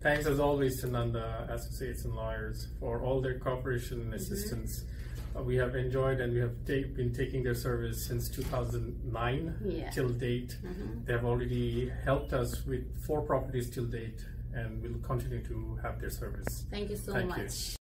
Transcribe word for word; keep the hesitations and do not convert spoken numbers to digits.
thanks as always to Nanda Associates and Lawyers for all their cooperation and assistance. Mm-hmm. uh, we have enjoyed and we have ta been taking their service since two thousand nine yeah. till date. Mm-hmm. They have already helped us with four properties till date, and we'll continue to have their service. Thank you so Thank much. You.